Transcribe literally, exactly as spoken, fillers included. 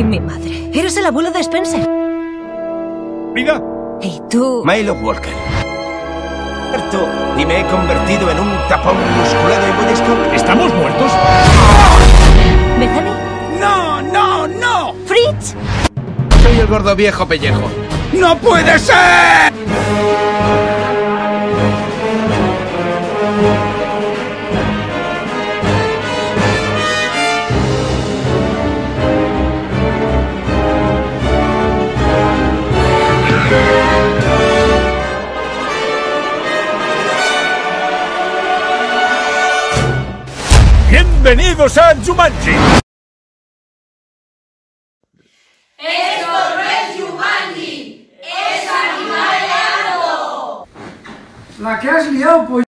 Mi madre. Eres el abuelo de Spencer. ¿Diga? ¿Y tú? Milo Walker. Cierto, y me he convertido en un tapón musculado y muy disco. ¿Estamos muertos? ¿Bethany? ¡No, no, no! ¿Fritz? Soy el gordo viejo pellejo. ¡No puede ser! ¡Bienvenidos a Jumanji! ¡Esto no es Jumanji! ¡Es Animaleando! La que has liado, pues.